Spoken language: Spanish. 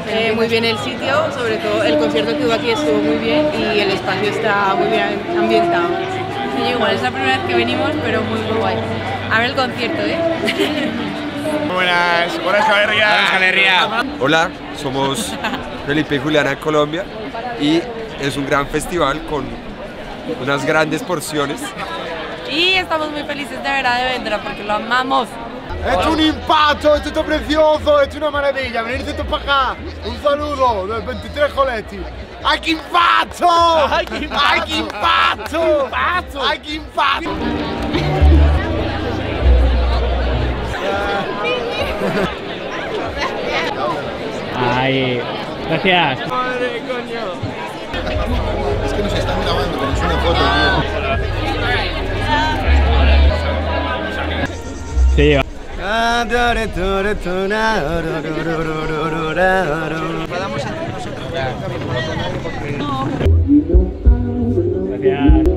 Muy bien el sitio, sobre todo el concierto que hubo aquí estuvo muy bien y el espacio está muy bien ambientado. Sí, igual es la primera vez que venimos, pero muy guay. A ver el concierto, Buenas, buenas Galería. Hola, somos Felipe y Juliana de Colombia y es un gran festival con unas grandes porciones. Y estamos muy felices de verdad de Vendra porque lo amamos. Es un impacto, esto es precioso, esto es una maravilla. Venirse todos para acá. Un saludo del 23 Coletti. ¡Ay, qué impacto! ¡Ay, qué impacto! ¡Ay, qué impacto! Ay, gracias. Madre, coño. Es que nos están grabando, tenéis una foto, tío. Sí, gracias.